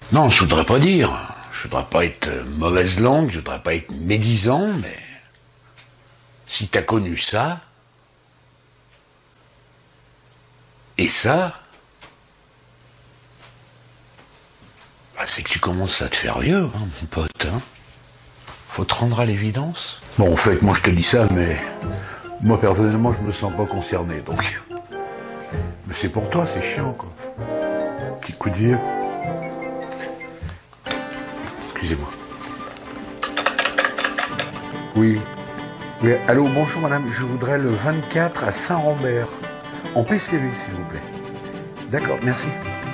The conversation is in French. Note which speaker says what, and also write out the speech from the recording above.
Speaker 1: Non, je voudrais pas dire. Je voudrais pas être mauvaise langue, je voudrais pas être médisant, mais si t'as connu ça, et ça, bah, c'est que tu commences à te faire vieux, hein, mon pote. Hein. Faut te rendre à l'évidence. Bon, en fait, moi je te dis ça, mais moi personnellement, je me sens pas concerné, donc. Mais c'est pour toi, c'est chiant, quoi. Petit coup de vieux. Excusez-moi. Oui. Oui. Allô, bonjour madame, je voudrais le 24 à Saint-Rambert. En PCV, s'il vous plaît. D'accord, merci.